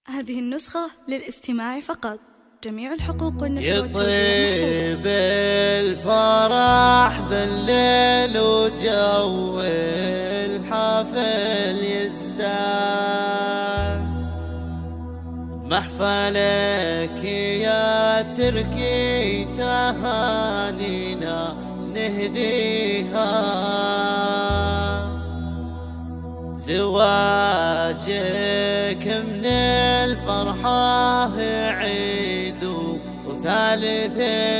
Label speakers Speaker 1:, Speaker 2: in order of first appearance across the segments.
Speaker 1: هذه النسخة للاستماع فقط. جميع الحقوق والنشر
Speaker 2: يطيب الفرح ذا الليل وجو الحفل يزدان محفلك يا تركي تهانينا نهديها زواجك من الفرحة عيد وثالث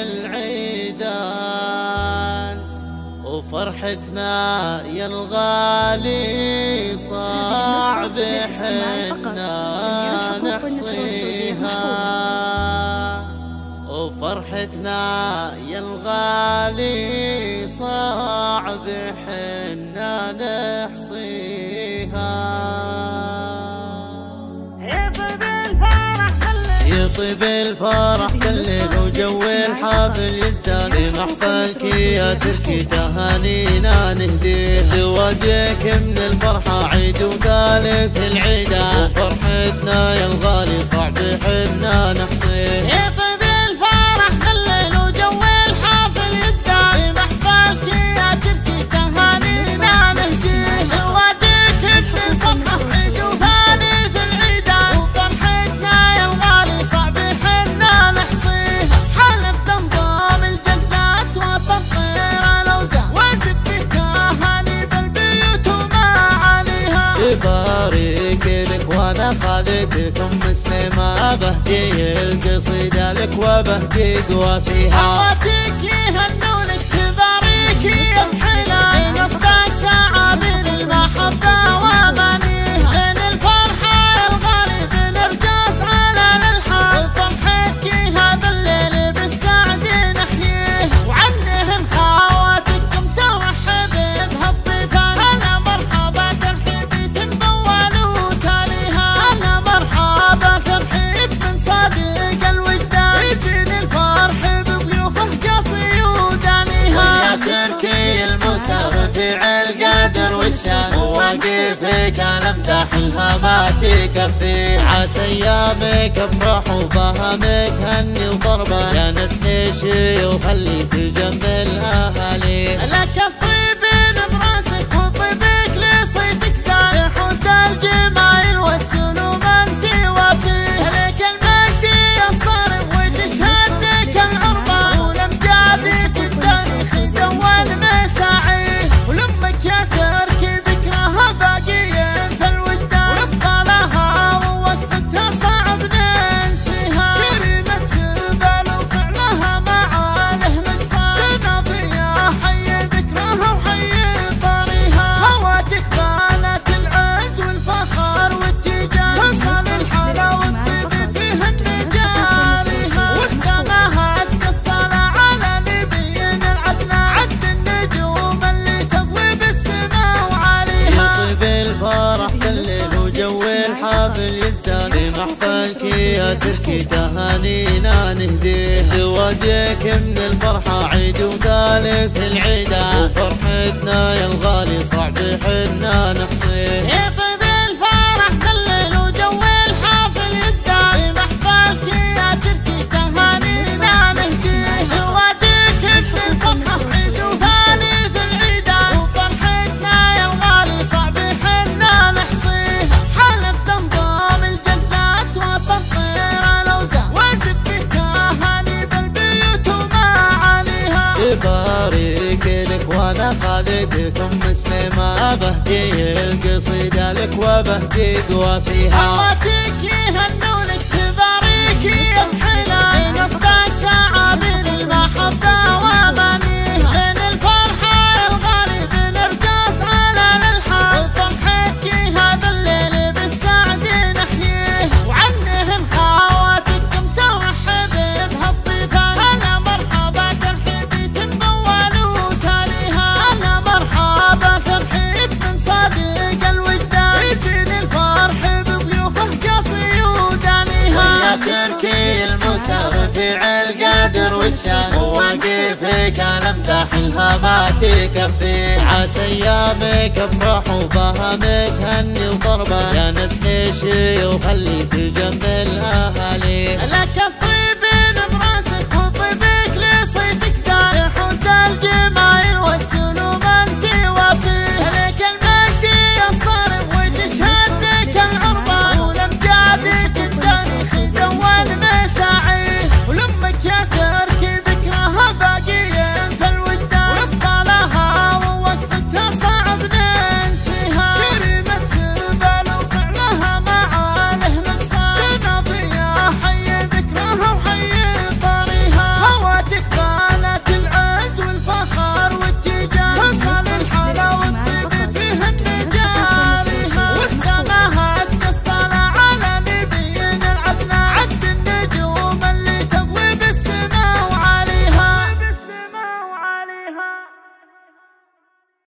Speaker 2: العيدان وفرحتنا يا الغالي صعب حنا نحصيها وفرحتنا يا الغالي صعب حنا نحصيها يطيب الفرح كالليل وجو الحافل يزدان محفلك يا تركي تهانينا نهديه زواجك من الفرحة عيد وثالث العيدان وفرحتنا يا الغالي صعب حنا نحصيه بارك لك وانا خالتكم مسلمة بهدي القصيدة لك وبهدي قوافيها
Speaker 3: خواتك يهنونك تباريكي الحلا نصدق تعابير المحبة وامانيها بين الفرحة الغالي بنرقص على الالحان فرحتك هذا الليل بالسعد نحييه وعنهم خواتكم ترحب بهالضيفان هلا مرحبا ترحيب
Speaker 2: وواقفك انا امدح لها ما تكفي عسى ايامك افرح وبهمك هني وضربه يا نسني شي وخلي تجمل اهالي
Speaker 3: لك الطيبين براسك وطيبك لصيتك سارح وذا الجمايل والسلوم انت وفيه لك المجد الصارم وتشهد لك العربه ولمجادك التاريخ دون مساعيه ولمك يا تركي
Speaker 2: محفلك يا تركي تهانينا نهديه زواجك من الفرحة عيد وثالث العيدان وفرحتنا يا الغالي صعب حنا نحصيه بارك لك وانا خالتكم مسلمة بهدي القصيدة لك وبهدي قوافيها
Speaker 3: خواتك يهنونك تباريكي الحلا نصدق تعابير المحبة وامانيها بين الفرحة الغالي بنرقص على الالحان فرحتك هذا الليل بالسعد نحييه وعنهم خواتكم ترحب بهالضيفان هلا مرحبا ترحيب
Speaker 2: تركي المسافع القادر والشان وواقفك انا امدح لها ما تكفي عسى ايامك افرح وبهمك هني وضربه يا نسني شي وخلي